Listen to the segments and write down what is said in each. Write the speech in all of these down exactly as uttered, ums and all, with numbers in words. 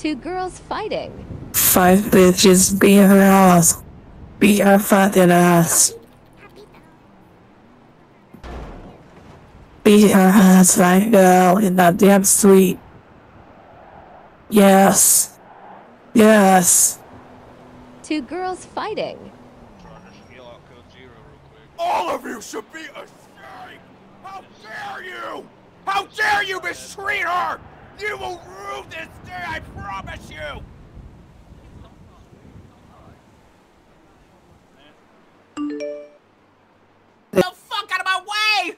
Two girls fighting. Five bitches beat her ass. Beat her fucking ass. Beat her ass right now in that damn street. Yes. Yes. Two girls fighting. All of you should be ashamed! How dare you! How dare you mistreat her! You will rue this day, I promise you! The fuck out of my way!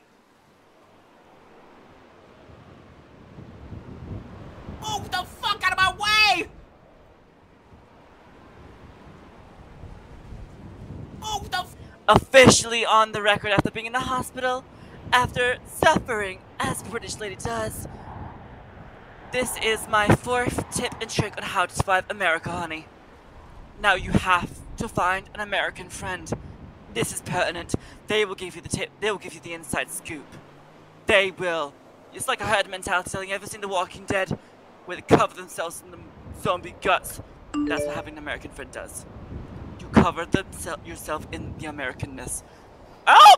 Move the fuck out of my way! Move the f- Officially on the record after being in the hospital, after suffering as a British lady does. This is my fourth tip and trick on how to survive America, honey. Now you have to find an American friend. This is pertinent. They will give you the tip. They will give you the inside scoop. They will. It's like a herd mentality. Have you ever seen The Walking Dead? Where they cover themselves in the zombie guts. That's what having an American friend does. You cover themse yourself in the Americanness. Oh!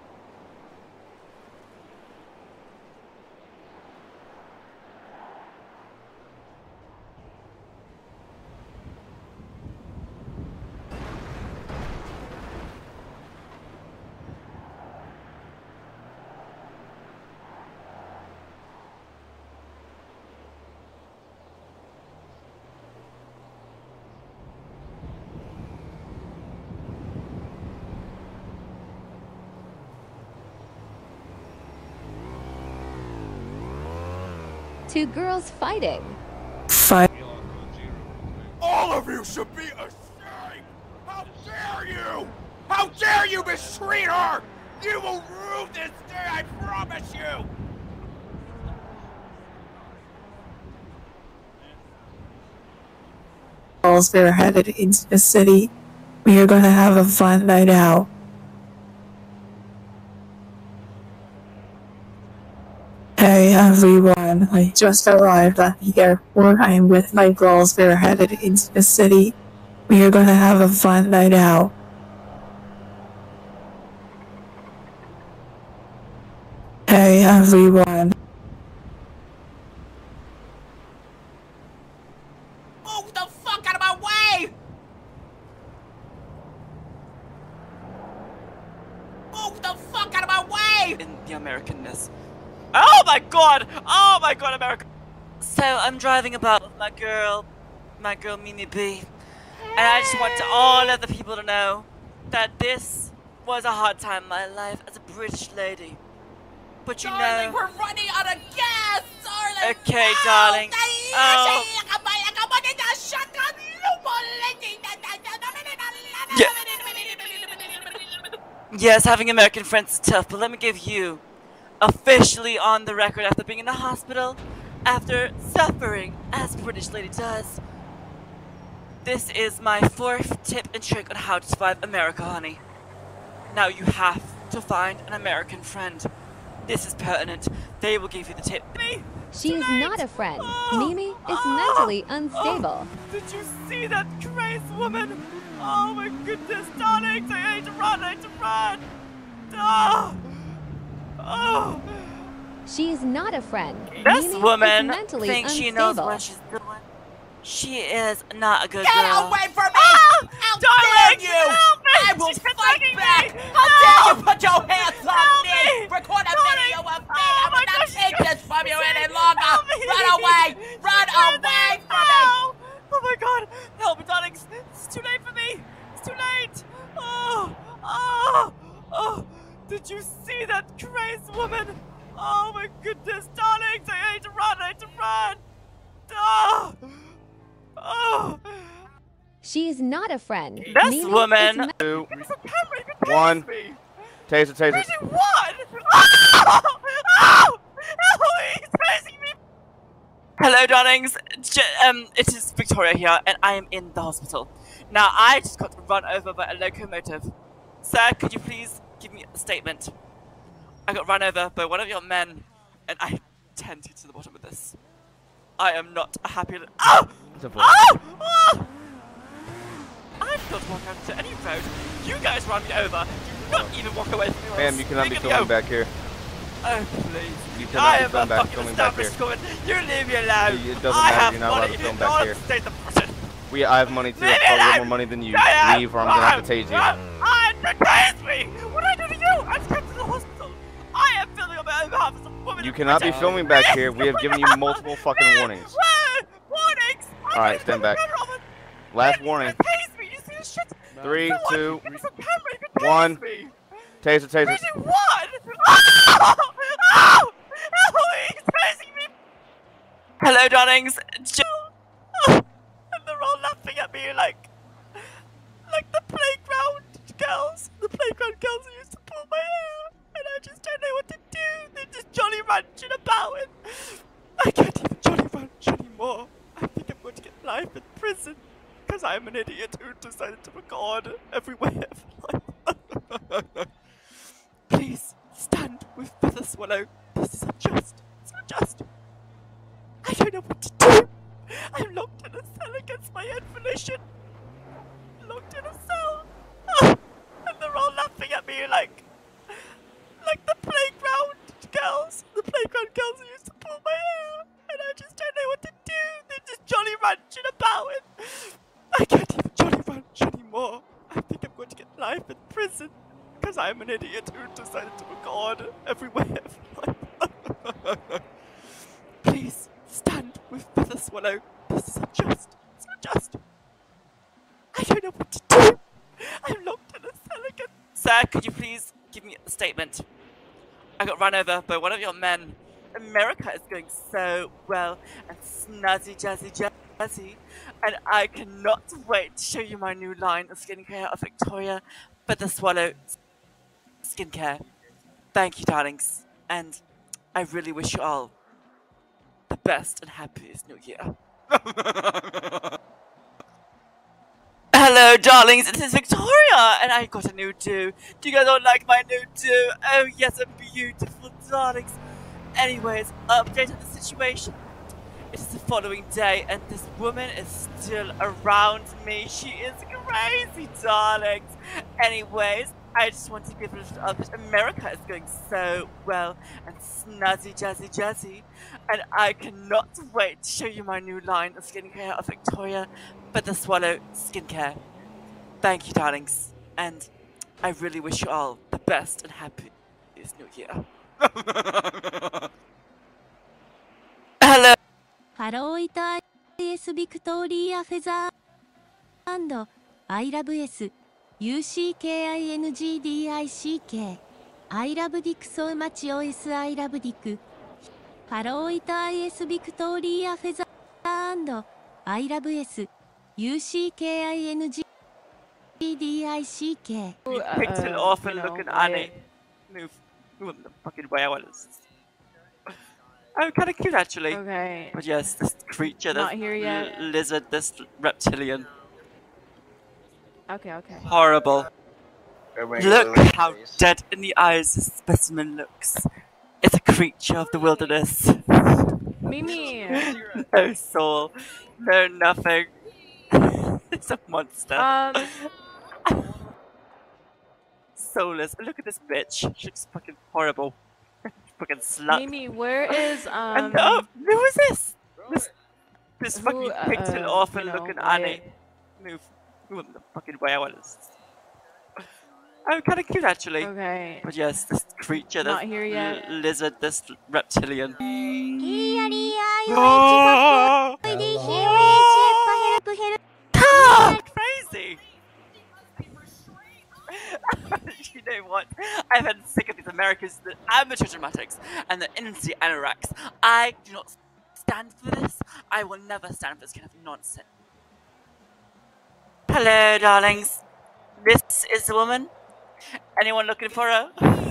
Two girls fighting. Five. All of you should be ashamed! How dare you! How dare you mistreat her! You will rue this day, I promise you! We're headed into the city. We are gonna have a fun night out. Hey everyone, I just arrived at the airport. I am with my girls. We're headed into the city. We are gonna have a fun night out. Hey everyone. Move the fuck out of my way! Move the fuck out of my way! In the Americanness. Oh my god! Oh my god, America! So I'm driving about with my girl, my girl Mimi B. And I just want to all of the people to know that this was a hard time in my life as a British lady. But you Darling, know... we're running out of gas, darling! Okay, darling. Oh. Yeah. Yes, having American friends is tough, but let me give you, officially on the record after being in the hospital, after suffering as a British lady does. This is my fourth tip and trick on how to survive America, honey. Now you have to find an American friend. This is pertinent. They will give you the tip. Me? She is not a friend. Oh, Mimi is oh, mentally unstable. Oh, did you see that crazy woman? Oh my goodness, darling! I hate to run, I hate to run! Oh! Oh! She is not a friend. This Mimi woman is mentally thinks unstable. she knows what she's doing. She is not a good Get girl. away from me! Ah, How darling, dare you! help me! I will She's fight attacking back! me! How No! dare you put your hands on Help me! me! Record a Darling! video of me! Oh I my will not gosh, take she's this from you crazy. any longer! Help me! Run away! Run She's away crazy. from me! No! Oh my god! Help me, darling! It's too late for me! It's too late! Oh! Oh! Oh! Did you see that crazy woman? Oh my goodness, darlings! I hate to run! I hate to run! Oh! Oh! She is not a friend. This Mimi woman. is Two, It's a camera, you can one. me. taser, taser. Crazy what? Oh! Oh! Oh! He's chasing me! Hello, darlings. J um, it is Victoria here, and I am in the hospital. Now, I just got run over by a locomotive. Sir, could you please give me a statement? I got run over by one of your men, and I intend to get to the bottom of this. I am not a happy. Oh! Simple. Oh! Oh! I'm not walking out to any road. You guys run me over. Do not even walk away from me. Ma'am, you cannot be filming back here. Oh, please. You I cannot be am filming a back, fucking filming back here. established woman. You leave me alone. It doesn't I matter. have You're not allowed money. to film No back one here. stays the person. We, I have money too. Leave I've me probably alone. more money than you. I am- Leave or I'm gonna have to tase you. I tase me. What did I do to you? I'm sent to the hospital. I am filming on my own behalf as a woman. You in cannot be Britain. filming back Please, here. We have given you multiple fucking please, warnings. whoa, warnings. All right, stand back. Last warning. Tase me. You see this shit? Three, Someone, two, give me some camera. You can tase one. me. Taser, taser. Tasing what? Oh! Oh! Oh, he's tasing me! Hello, darlings. Jill. Oh, and they're all laughing at me like... Like the playground girls. The playground girls who used to pull my hair. And I just don't know what to do. They're just jolly ranching about it. I can't even jolly ranch anymore. I think I'm going to get life in prison. Because I'm an idiot who decided to record every way of life. Please, stand with Feather Swallow. This is unjust. It's unjust. I don't know what to do. I'm locked in a cell against my own volition. Locked in a cell. And they're all laughing at me like... Like the playground girls. The playground girls who used to pull my hair. And I just don't know what to do. They're just jolly ranching about it. I can't even jolly ranch anymore. I think I'm going to get life in prison. Because I'm an idiot who decided to record every way of life. Please, stand with Feather Swallow. This is unjust. It's unjust. I don't know what to do. I'm locked in a cell again. Sir, could you please give me a statement? I got run over by one of your men. America is going so well and snazzy jazzy jazzy. And I cannot wait to show you my new line of skincare of Victoria Feather Swallow skincare. Thank you, darlings, and I really wish you all the best and happiest new year. Hello, darlings, this is Victoria, and I got a new do. Do you guys all like my new do? Oh yes, a beautiful, darlings. Anyways, update on the situation. It is the following day, and this woman is still around me. She is crazy, darlings. Anyways, I just want to give a little update. America is going so well and snazzy jazzy jazzy. And I cannot wait to show you my new line of skincare of Victoria Feather Swallow skincare. Thank you, darlings. And I really wish you all the best and happiest new year. Hello. ハローイタ S ビクトリアフェザー I love S U C K I N G D I C K I love Dick so much O S I love Dick ハローイタ S ビクトリアフェザー I love S U C K I N G D I C K You pixel off and look at Annie. Move. Move the fucking way I want to. Oh, kind of cute actually. Okay. But yes, this creature, Not this here yet. lizard, this reptilian. Okay, okay. Horrible. Everybody Look go to how place. dead in the eyes this specimen looks. It's a creature of the wilderness. Mimi! No soul, no nothing. It's a monster. Um, Soulless. Look at this bitch. She looks fucking horrible. Fucking slut. Mimi, where is, um... And oh, who is this? This, this Who, fucking uh, pixel uh, off you and know, looking I- Annie. Move. Move the fucking way I want to. Oh, kind of cute actually. Okay. But yes, this creature, this Not here yet. l- lizard, this reptilian. Oh! Ah, crazy! You know what? I've had sick of these Americans, the amateur dramatics, and the industry anoraks. I do not stand for this. I will never stand for this kind of nonsense. Hello, darlings. This is the woman. Anyone looking for her?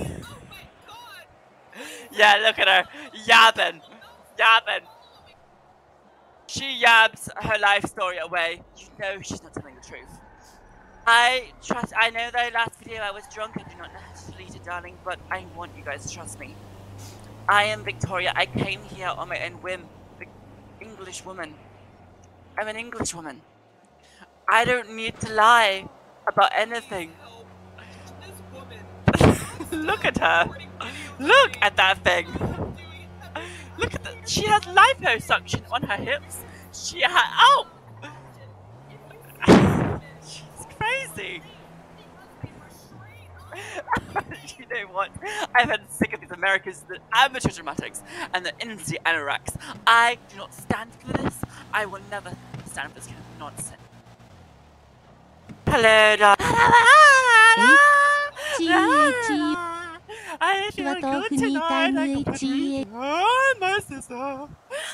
Yeah, look at her. Yabbing. Yabbing. She yabs her life story away. You know she's not telling the truth. I trust, I know that last video I was drunk, I do not know how to delete it, darling, but I want you guys to trust me. I am Victoria, I came here on my own whim, the English woman. I'm an English woman. I don't need to lie about anything. Look at her. Look at that thing. Look at that. She has liposuction on her hips. She ha- Oh! She's crazy. You know what? I've had sick of these Americans, the amateur dramatics, and the indie anoraks. I do not stand for this. I will never stand for this kind of nonsense. Hello, darling. I feel good tonight. I can put on my sister.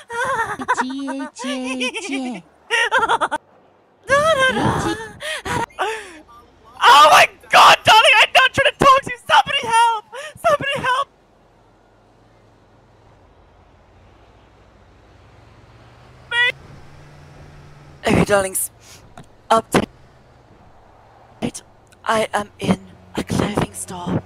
Oh my god, darling, I'm not trying to talk to you! Somebody help! Somebody help! Me! Okay, darlings. Update. I am in a clothing store.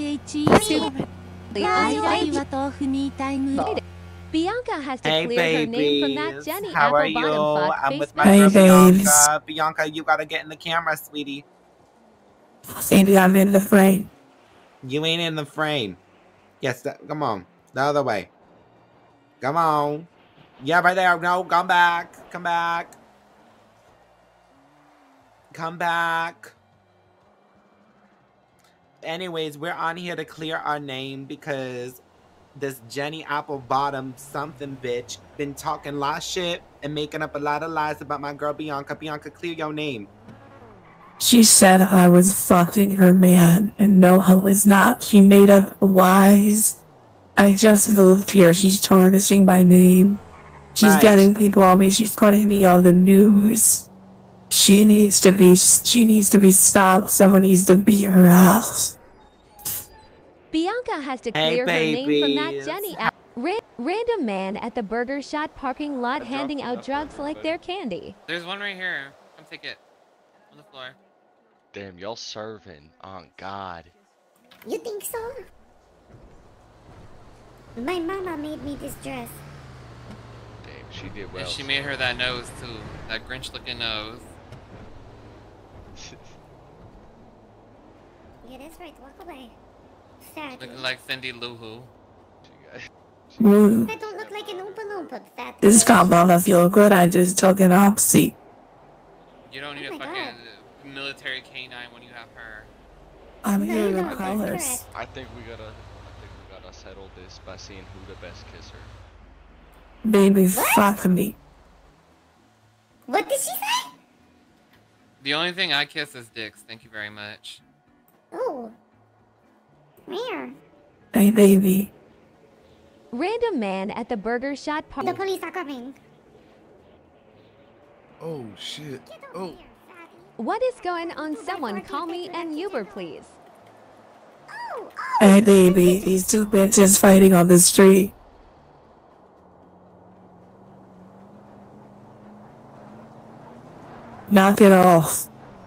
Bianca has to Hey, clear her name from that babies. Jenny How are you? Applebottom fuck I'm with Facebook. my Hey, girl babes. Bianca. Bianca, you gotta get in the camera, sweetie. Sandy, I'm in the frame. You ain't in the frame. Yes, that, come on. The other way. Come on. Yeah, right there. No, come back. Come back. Come back. Anyways, we're on here to clear our name because this Jenny Applebottom something bitch been talking a lot of shit and making up a lot of lies about my girl Bianca. Bianca, clear your name. She said I was fucking her man, and no, I was not. She made up lies. I just moved here. She's tarnishing my name. She's Right. getting people on me. She's putting me on the news. She needs to be. She needs to be stopped. Someone needs to beat her ass. Bianca has to Hey, clear her name from that babies. Jenny app. Ra- random man at the burger shot parking lot A handing drunk out enough drugs for like everybody. they're candy. There's one right here. Come take it. On the floor. Damn, y'all serving. Oh, God. You think so? My mama made me this dress. Damn, she did well. And she made her that nose too. That Grinch looking nose. Yeah, that's right. Walk away. Sad. Looking like Cindy Lou Who. Mm. I don't look like an Oompa Loompa, fat. This combo feel good. I just took an oxy. You don't need Oh a my fucking military canine when you have her. I'm No, here you to don't. colors. That's I think we gotta, I think we gotta settle this by seeing who the best kisser. Baby, fuck me. What did she say? The only thing I kiss is dicks. Thank you very much. Oh. Where? Hey, baby. Random man at the burger shot The parking. police are coming. Oh shit. Oh. What is going on? Someone call me an Uber, please. Oh, Hey, baby. These two bitches fighting on the street. Knock it off.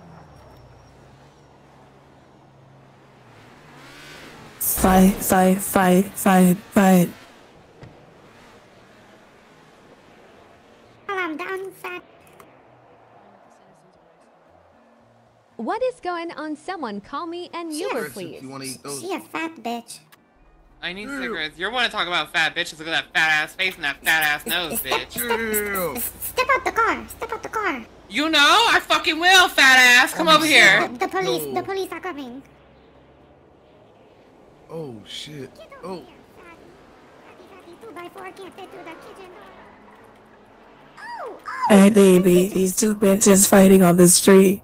Fight, fight, fight, fight, fight. I'm down, fat. What is going on? Someone call me an Uber, please. You wanna eat those? She a fat bitch. I need cigarettes. You're want to talk about fat bitches. Look at that fat ass face and that fat ass nose, bitch. Chill. Step out the car. Step out the car. You know, I fucking will, fat ass. Come over here. The police. No. The police are coming. Oh shit. Get over Oh. here, fatty. Fatty, fatty, two by four can't fit through the kitchen door. Oh, oh. Hey, baby. These two bitches fighting on the street.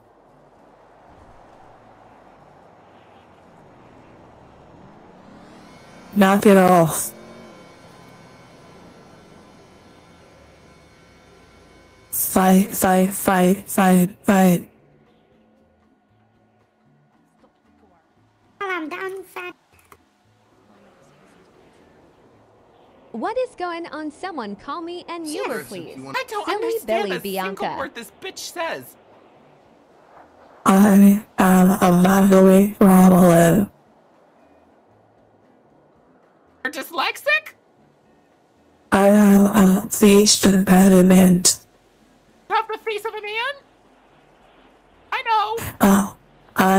Knock it off. Fight, fight, fight, fight, fight. I'm down, fat. What is going on? Someone call me an Uber, Yes, please. you want- I don't Silly understand Billy a Bianca. single word this bitch says. I am a lovely problem. You're dyslexic? I am a speech impediment. You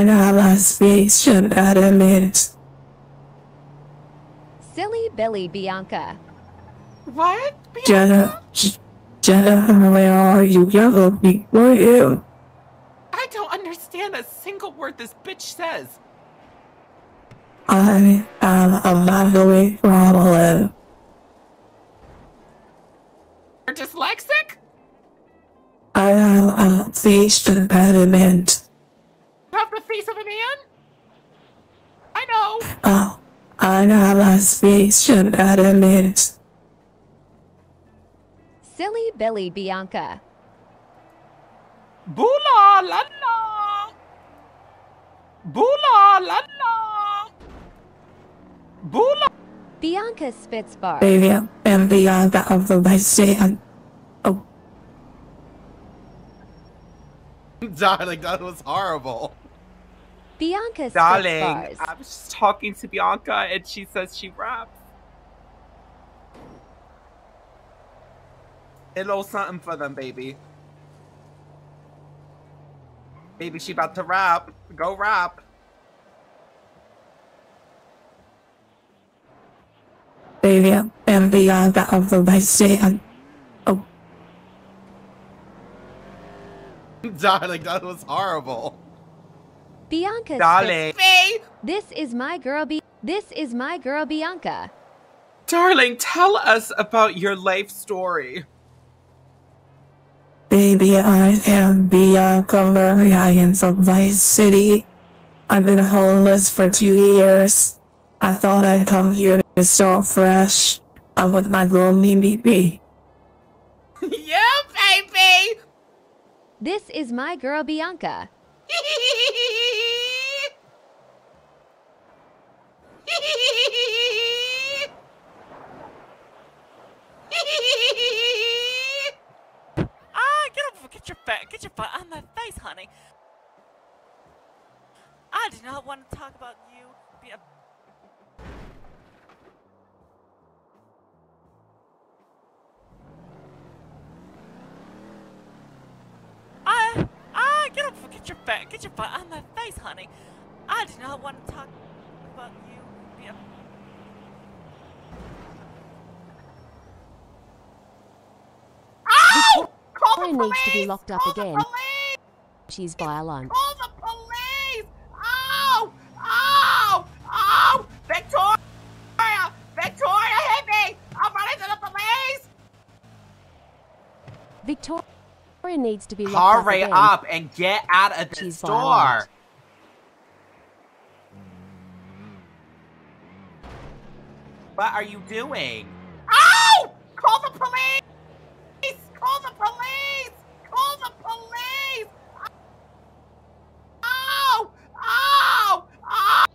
I got my space shut out of it. Silly Billy Bianca. What? Jenna, J- Jenna, where are you? Yellow beak, where are you? I don't understand a single word this bitch says. I am a language problem. You're dyslexic? I have a speech impediment. You have the face of a man? I know. Oh, I have a speech impediment. Silly Billy Bianca. Boola la la. Boola la la. Boola. Bianca spits bar. Baby, I'm beyond the of my stand. Oh, Darling, that was horrible. Bianca spits Darling, bars. I was just talking to Bianca and she says she raps. Hello, something for them, baby. Baby, she about to rap. Go rap. baby, I'm beyond the of my stand. Oh, Darling, that was horrible. Bianca Darling. spits. This is my girl Bi- This is my girl Bianca. Darling, tell us about your life story. baby, I am Bianca Mariah from Vice City. I've been homeless for two years. I thought I'd come here to start fresh. I'm with my lonely baby. Yeah, baby. This is my girl Bianca. Ah, get over, get your butt, get your butt on my face, honey. I do not want to talk about you being a... Ah, ah, get over, get your butt, get your butt on my face, honey. I do not want to talk about you being a... Ow! Call Victoria the needs to be police! locked up Call again. The police! She's violent. Call the police! Ow! Ow! Ow! Victoria! Victoria, hit me! I'm running to the police! Victoria needs to be locked up Hurry again. up and get out of the She's store! violent. What are you doing? Ow! Call the police! Call the police! Call the police! Ow! Ow! Ow!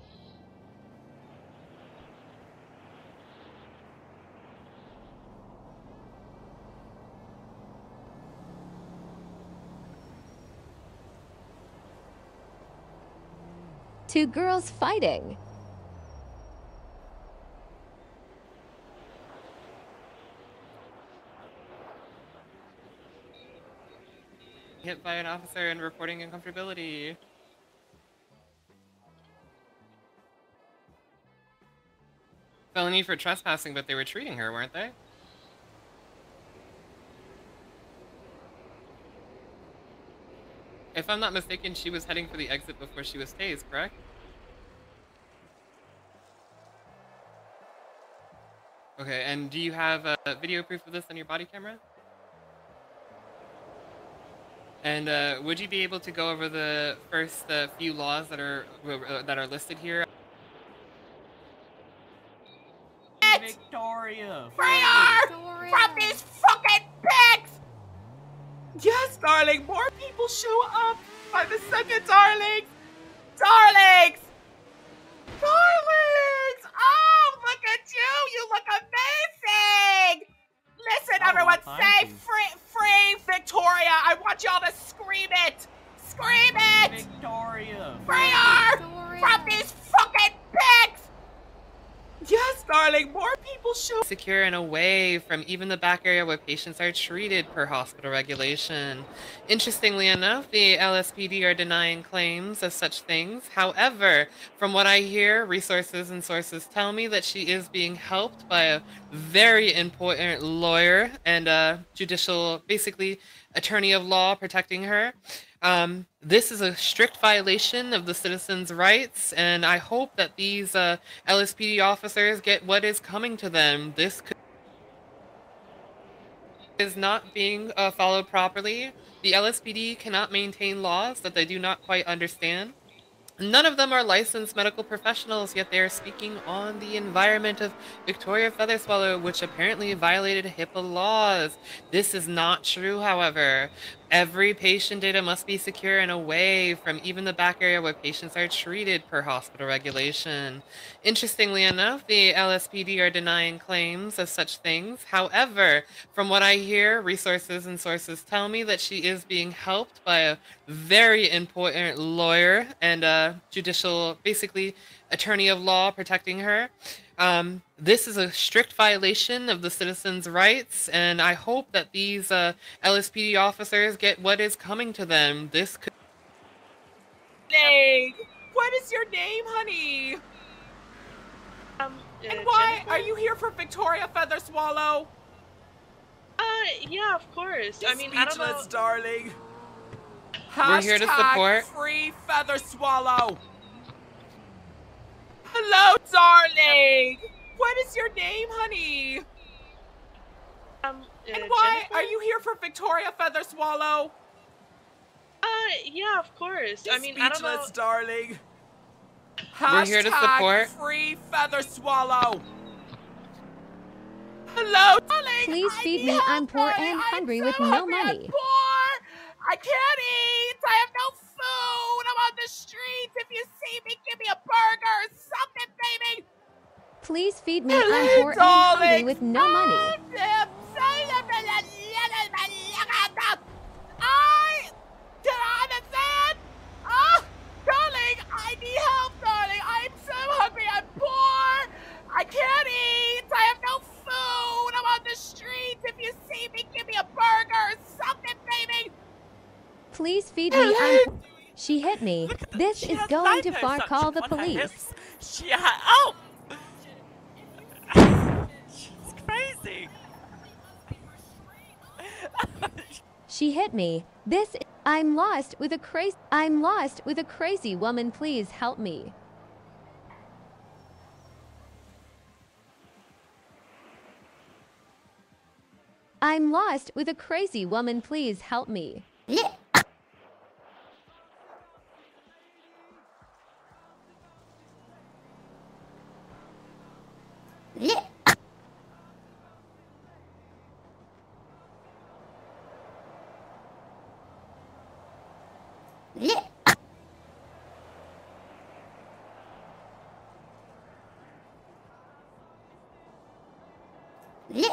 Two girls fighting. Hit by an officer and reporting uncomfortability. Felony for trespassing, but they were treating her, weren't they? If I'm not mistaken, she was heading for the exit before she was tased, correct? Okay, and do you have uh, video proof of this on your body camera? And uh, would you be able to go over the first uh, few laws that are uh, that are listed here? Victoria! Free her! From these fucking pigs! Yes, darling! More people show up by the second, darling! Darlings! Darlings! Oh, look at you! You look amazing! Listen, Oh, everyone, thank say you. free, free Victoria! I want y'all to scream it! Scream it! Victoria! Free her! From these fucking pigs! Yes, darling, more people secure and away from even the back area where patients are treated per hospital regulation. Interestingly enough, the L S P D are denying claims of such things. However, from what I hear, resources and sources tell me that she is being helped by a very important lawyer and a judicial, basically, attorney of law protecting her. Um, this is a strict violation of the citizens' rights, and I hope that these uh, L S P D officers get what is coming to them. This could is not being uh, followed properly. The L S P D cannot maintain laws that they do not quite understand. None of them are licensed medical professionals, yet they are speaking on the environment of Victoria Featherswallow, which apparently violated HIPAA laws. This is not true, however. Every patient data must be secure and away from even the back area where patients are treated per hospital regulation. Interestingly enough, the L S P D are denying claims of such things. However, from what I hear, resources and sources tell me that she is being helped by a very important lawyer and a judicial, basically, attorney of law protecting her. Um, this is a strict violation of the citizens' rights, and I hope that these uh, L S P D officers get what is coming to them. This could... Name. What is your name, honey? Um, uh, and why Jennifer? are you here for Victoria Featherswallow? Uh, yeah, of course. I mean, I don't know. Speechless, darling. We're here to support. Free Featherswallow. Hello, darling. What is your name, honey? Um, uh, and why Jennifer? are you here for Victoria Featherswallow? Uh, yeah, of course. I mean, I don't know. Speechless, darling. We're here to support. Free Featherswallow. Hello, darling. Please I feed need me. help, I'm poor darling. and I'm hungry so with no hungry. money. I'm poor. I can't eat. I have no food. I'm on the streets. If you see me, give me a burger or something, baby. Please feed me. Hello, I'm poor and hungry darling. with no money. I can I understand? Oh, darling, I need help, darling. I'm so hungry. I'm poor. I can't eat. I have no food. I'm on the streets. If you see me, give me a burger or something, baby. Please feed me. I'm. She hit me. This is going too far. Call the police. She had. Oh! She's crazy. She hit me. This. I'm lost with a crazy. I'm lost with a crazy woman. Please help me. I'm lost with a crazy woman. Please help me. Yeah. Yeah. Yeah. Yeah.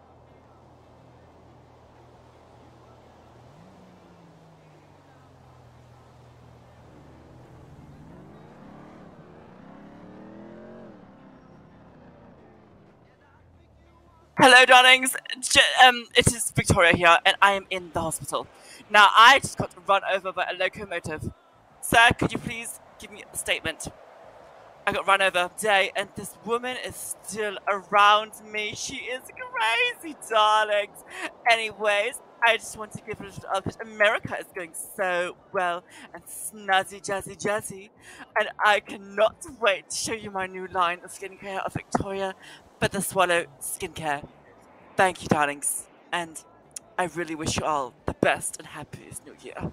Hello, darlings. J um, it is Victoria here, and I am in the hospital. Now, I just got run over by a locomotive. Sir, could you please give me a statement? I got run over today, and this woman is still around me. She is crazy, darlings. Anyways, I just want to give a little update. America is going so well and snazzy, jazzy, jazzy. And I cannot wait to show you my new line of skincare of Victoria Featherswallow Skincare. Thank you, darlings. And I really wish you all the best and happiest new year.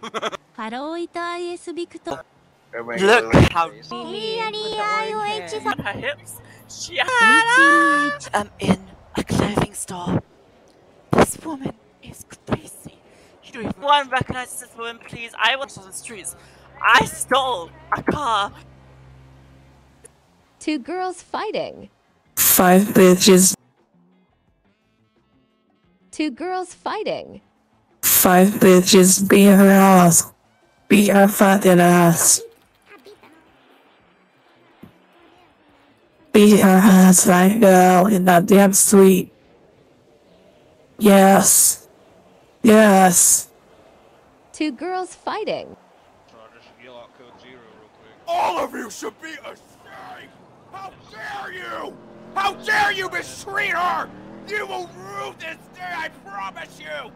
Look how on her hips. She had I'm in a clothing store. This woman is crazy. You don't even one recognize this woman, please. I was on the streets. I stole a car. Two girls fighting. Five bitches. Two girls fighting. Five bitches beat her ass. Beat her fucking ass. Beat her ass right now in that damn suite. Yes. Yes. Two girls fighting. All of you should be ashamed! How dare you! How dare you mistreat her! You will rue this day, I promise you!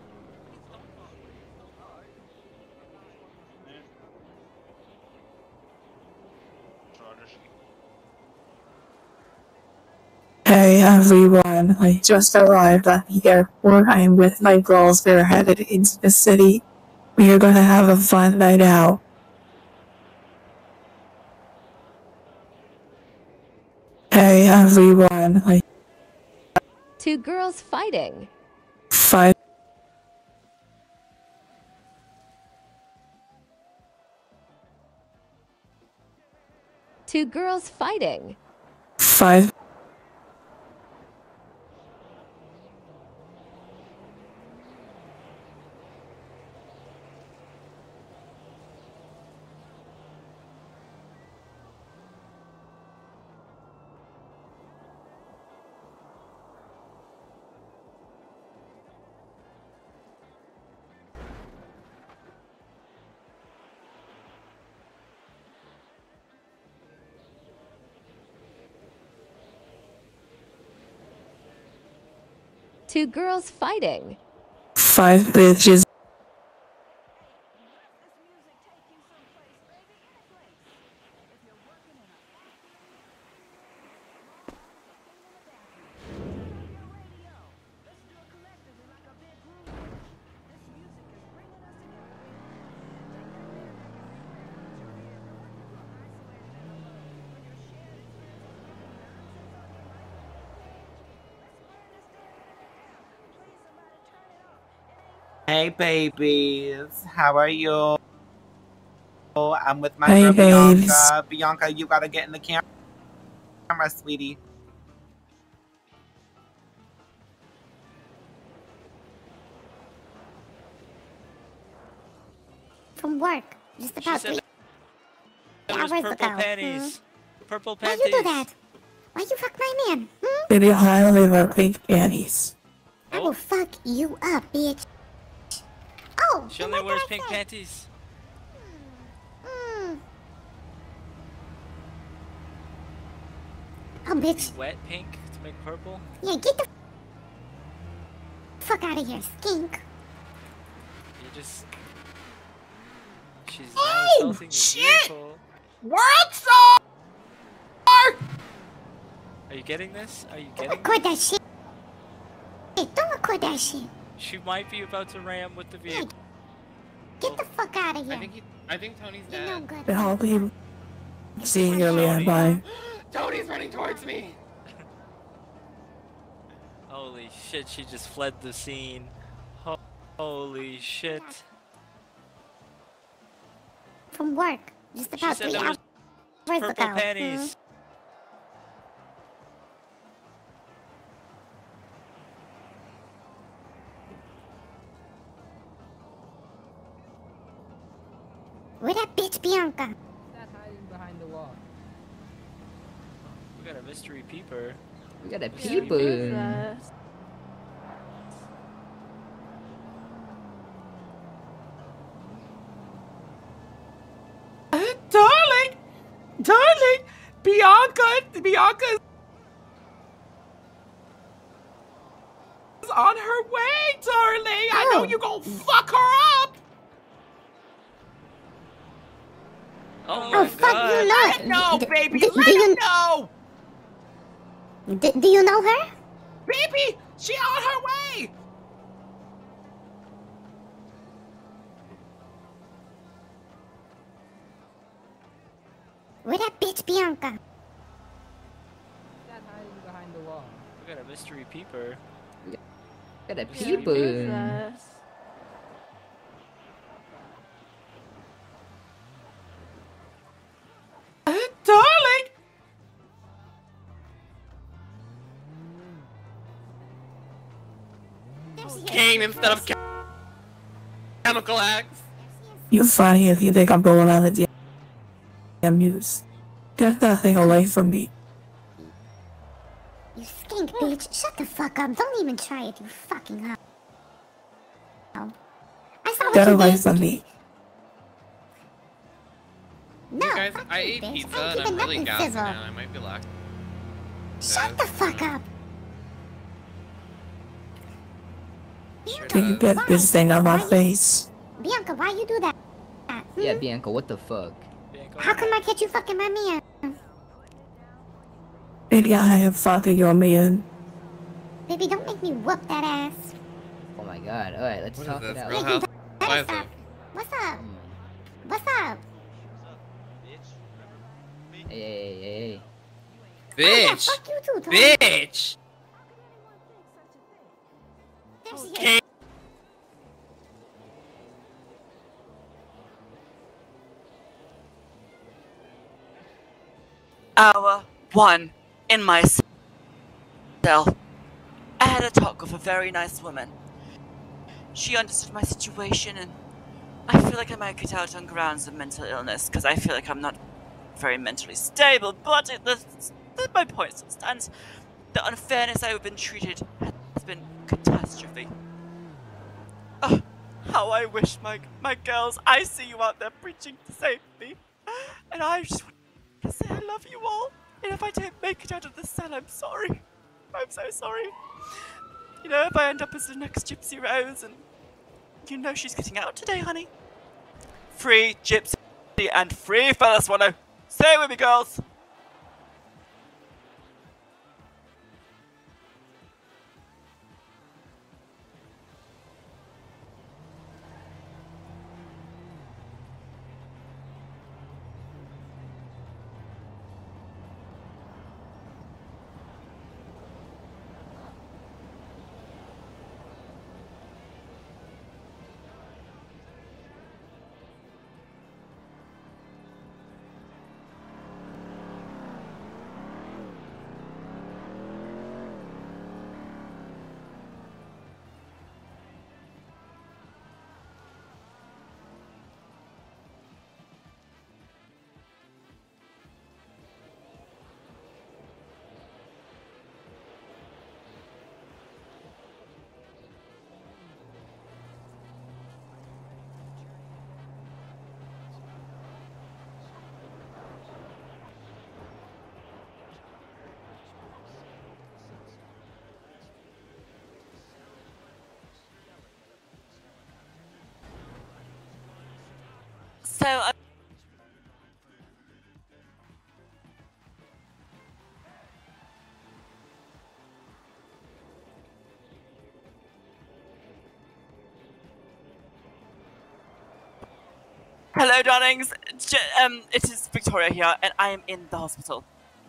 Hey everyone, I just arrived at the airport. I am with my girls. We're headed into the city. We are gonna have a fun night out. Hey everyone, I Two girls fighting. fight. Two girls fighting. Five. Two girls fighting. Five bitches. Hey babies, how are you? I'm with my Hey, girl babes. Bianca. Bianca, you gotta get in the cam- camera, sweetie. From work. Just about three It was hours purple ago. panties. Hmm? Purple Why panties. you do that? Why you fuck my man? Hmm? Did you highly wear pink panties? I will fuck you up, bitch. Oh, She and only what wears did I pink say? panties. Mm. Oh, bitch. Wet pink to make purple. Yeah, get the fuck out of here, skink. You just. She's Oh, now insulting your shit! vehicle. World Star! Are you getting this? Are you getting Record that this? shit. Hey, don't record that shit. She might be about to ram with the vehicle. Get the fuck out of here. I think he, I think Tony's You're no dead. good. The whole people seeing your man by. Tony's running towards me. Holy shit, she just fled the scene. Ho- Holy shit. From work. Just She about said three there hours was ago. purple panties. Where that bitch Bianca? That hiding behind the wall. We got a mystery peeper. We got a Mystery peeper. Uh, darling! Darling! Bianca! Bianca's on her way, darling! I know Oh. you gon' fuck her up! Oh Oh, my fuck, god. you know Let it. him know, D- baby! d- Let do you, him know! d- do you know her? Baby! She on her way! Where that bitch Bianca? That hiding behind the wall. We got a mystery peeper. Got a Mystery peeper. Uh, darling! Cane instead of ca- chemical axe. You funny if you think I'm going on the damn news. Get that thing away from me. Skink bitch, shut the fuck up. Don't even try it, you fucking hoe. I saw what Get you away did. from me. No, You guys, fuck I you, ate bitch. pizza I ain't and I'm keeping really nothing gassy sizzle. now. I might be lacking. Shut the fuck up. Can you get this thing on my face? Bianca, why you do that? Yeah, Bianca, what the fuck? How come I catch you fucking my man? Maybe I have fucking your man. Baby, don't make me whoop that ass. Oh my god. Alright, let's What talk is it this? out. Real Hey, you House better Liza. stop. What's up? What's up? Hey, hey, hey, hey. Bitch! Fuck you too, Tony. Bitch! There she is. Hour one in my cell. I had a talk with a very nice woman. She understood my situation, and I feel like I might get out on grounds of mental illness because I feel like I'm not very mentally stable. But it, the, the, my point still stands. The unfairness I've been treated has been catastrophe. Oh, how I wish my my girls. I see you out there preaching to save me, and I just want to say I love you all. And if I don't make it out of the cell, I'm sorry. I'm so sorry. You know, if I end up as the next Gypsy Rose, and you know she's getting out today, honey. Free Gypsy and free Fellas Swallow. Stay with me, girls. So, uh, hello, darlings. J um, it is Victoria here, and I am in the hospital.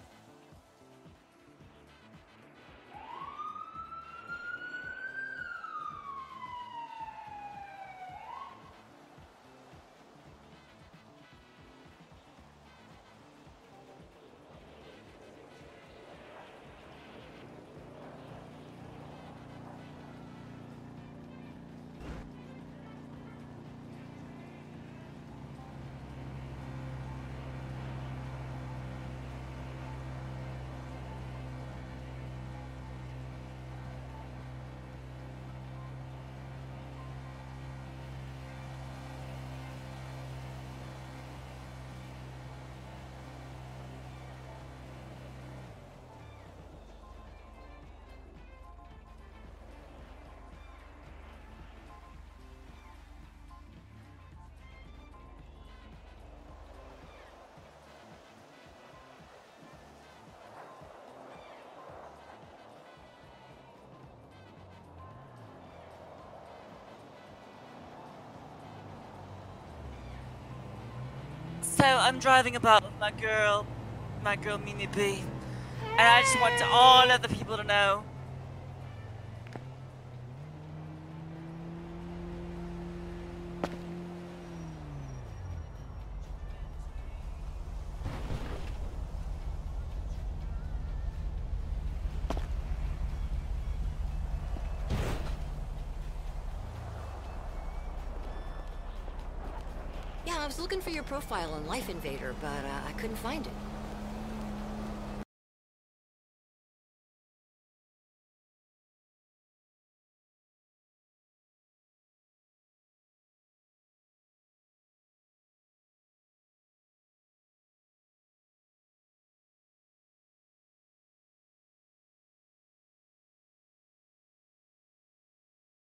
So I'm driving about with my girl, my girl Mimi B, and I just want all other people to know. Yeah, I was looking for your profile on Life Invader, but uh, I couldn't find it.